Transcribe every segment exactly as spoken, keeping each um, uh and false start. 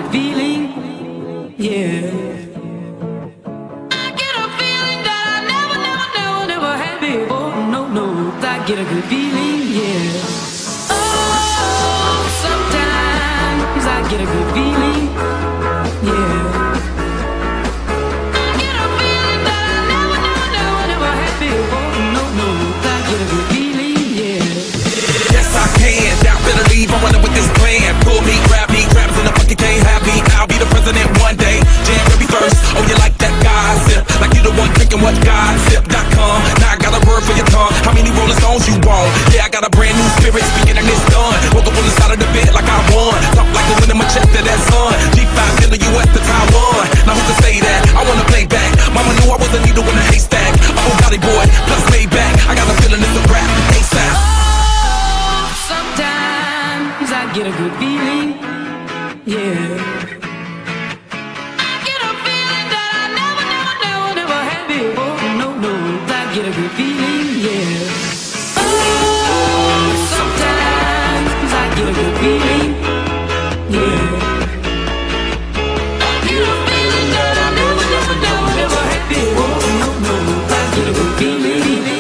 good feeling, yeah. I get a feeling that I never, never, never, never had before. No, no, I get a good feeling, yeah. Oh, sometimes I get a good feeling, yeah. I get a feeling that I never, never, never, never had before. No, no, I get a good feeling, yeah. Yes, I can. Doubt better leave. I'm running with this plan. Pull me, grab me, grabs in the bucket can't have me. I'll be the president one day. Jam will be first. Oh, you like that gossip? Like you the one drinking what gossip dot com. Now I got a word for your tongue. How many Rolling Stones you want? Yeah, I got a brand new spirit speaking and it's done. Woke up on the side of the bed like I won. Talk like a win in my chest to that sun. G five to the U S to Taiwan. Now who can say that? I wanna play back. Mama knew I was a needle in a haystack. A Bugatti boy, plus Maybach. I got a feeling it's a rap. ASAP. Oh, sometimes I get a good feeling, yeah. I get a feeling that I never, never, never, never had before. No, no, I get a good feeling, yeah. Oh, sometimes I get a good feeling, yeah. I get a feeling that I never, never, never, never had before. No, no, I get a good feeling.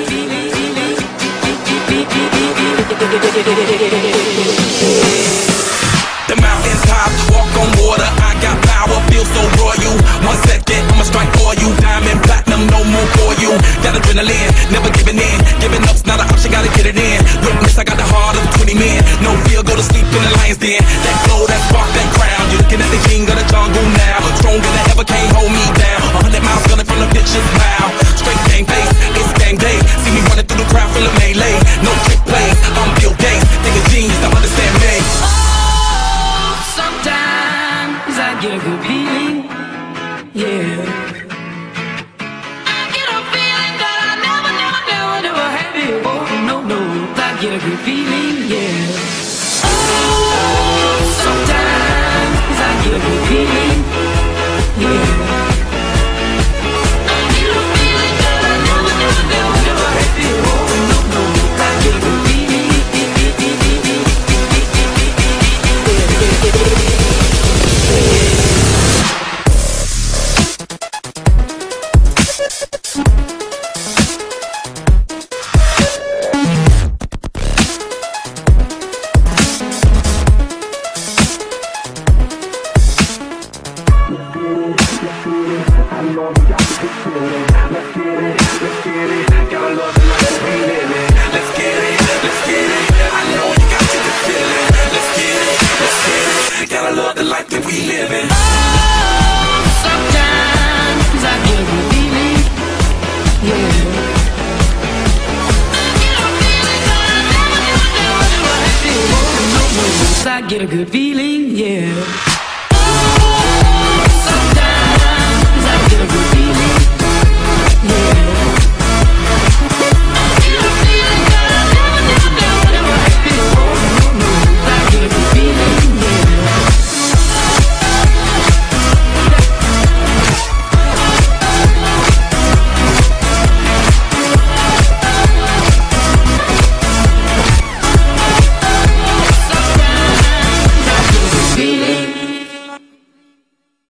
The mountains top, walk on water. I got power, feel so royal. One second, I'ma strike for you. Diamond, platinum, no more for you. Got adrenaline, never giving in. Giving up's not an option, gotta get it in. Witness, I got the heart of twenty men. No fear, go to sleep in the lion's den. That flow, that spark, that crown. You're looking at the king of the jungle now. Stronger than ever, can't hold me down. A hundred miles gunning from the bitch's mouth. Straight game face, it's game day. See me running through the crowd full of melee. No trick plays, I'm Bill Gates. Think a genius, don't understand me. Sometimes I get a good feeling, yeah. I get a feeling that I never, never, never, never had before. No, no, I get a good feeling, yeah. Oh, sometimes I get a good feeling, yeah. I get a feeling that I never, never, never, never had before. No, no, I get a good feeling. I get a good feeling.